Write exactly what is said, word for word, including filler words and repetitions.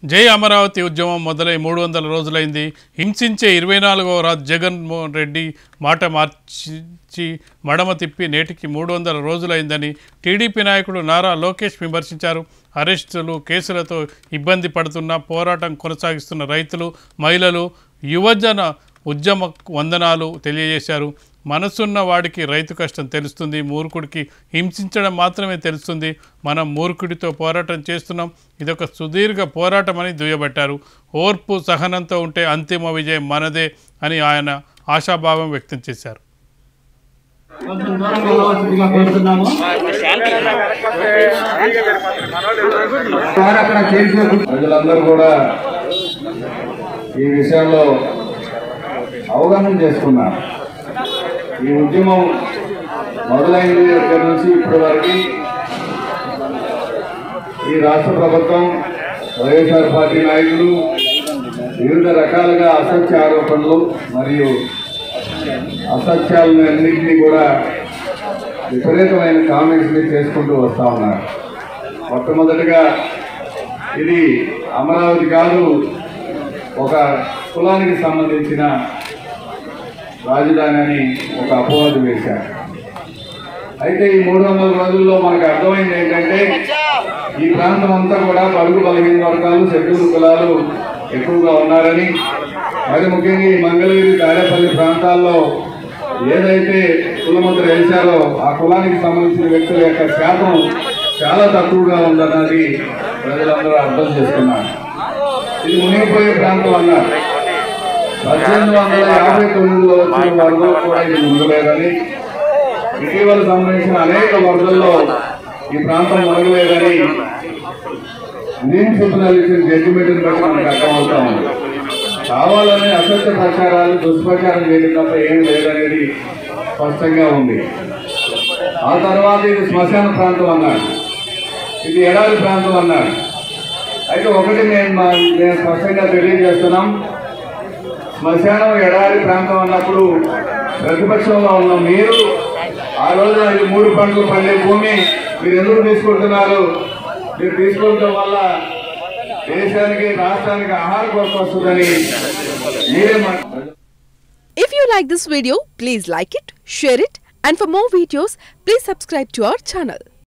జై అమరావతి ఉద్యమం మొదలై మూడు వందల రోజులైంది. హింసించే ఇరవై నాలుగవ రాజు జగన్మోహన్ రెడ్డి మాట మార్చి మడమ తిప్పి నేటికి మూడు వందల రోజులైందని టీడీపీ నాయకుడు నారా లోకేష్ విమర్శించారు. అరెస్టులు, కేసులతో ఇబ్బంది పడుతున్న, పోరాటం కొనసాగిస్తున్న రైతులు, మహిళలు, యువజన ఉద్యమ వందనాలు తెలియజేశారు. మనసున్న వాడికి రైతు కష్టం తెలుస్తుంది, మూర్ఖుడికి హింసించడం మాత్రమే తెలుస్తుంది. మనం మూర్ఖుడితో పోరాటం చేస్తున్నాం, ఇదొక సుదీర్ఘ పోరాటం అని దుయ్యబట్టారు. ఓర్పు, సహనంతో ఉంటే అంతిమ విజయం మనదే అని ఆయన ఆశాభావం వ్యక్తం చేశారు. ప్రజలందరూ కూడా ఈ విషయంలో అవగాహన చేసుకున్నారు. ఈ ఉద్యమం మొదలైన దగ్గర నుంచి ఇప్పటి వరకు ఈ రాష్ట్ర ప్రభుత్వం, వైఎస్ఆర్ పార్టీ నాయకులు వివిధ రకాలుగా అసత్య ఆరోపణలు మరియు అసత్యాలను అన్నింటినీ కూడా విపరీతమైన కామెంట్స్ని చేసుకుంటూ వస్తూ ఉన్నారు. మొట్టమొదటిగా ఇది అమరావతి కాదు, ఒక కులానికి సంబంధించిన రాజధాని అని ఒక అపవాదు వేశారు. అయితే ఈ మూడు వందల రోజుల్లో మనకు అర్థమైంది ఏంటంటే ఈ ప్రాంతం అంతా కూడా బడుగు బలహీన వర్గాలు, షెడ్యూల్ కులాలు ఎక్కువగా ఉన్నారని, మరి ముఖ్యంగా ఈ మంగళగిరి, తాడేపల్లి ప్రాంతాల్లో ఏదైతే కులముద్ర వేశారో ఆ కులానికి సంబంధించిన వ్యక్తుల యొక్క శాతం చాలా తక్కువగా ఉందన్నది ప్రజలందరూ అర్థం చేసుకున్నారు. ఇది మునిగిపోయే ప్రాంతం అన్నారు. పద్దెనిమిది వందల యాభై తొమ్మిదిలో వచ్చిన వరదలు కూడా ఇది మునగలేదని, ఇటీవల సంబంధించిన అనేక వరదల్లో ఈ ప్రాంతం మునగలేదని నేను చెప్పిన జడ్జిమెంట్ని బట్టి మనకు అర్థమవుతా ఉంది. కావాలని అసత్య ప్రచారాలు, దుష్ప్రచారం చేయడం తప్ప ఏం లేదనేది స్పష్టంగా ఉంది. ఆ తర్వాత ఇది శ్మశాన ప్రాంతం అన్నాడు, ఇది ఎడారి ప్రాంతం అన్నాడు. అయితే ఒకటి నేను నేను స్పష్టంగా తెలియజేస్తున్నాం, శ్మశానం ఎడారి ప్రాంతం అన్నప్పుడు ప్రతిపక్షంలో ఉన్న మీరు ఆ రోజు ఇది మూడు పంటలు పండే భూమి మీరు ఎందుకు తీసుకుంటున్నారు? మీరు తీసుకోవడం వల్ల దేశానికి, రాష్ట్రానికి ఆహార కొరత వస్తుందని మీరే. If you like this video, please like it, share it, and for more videos, please subscribe to our channel.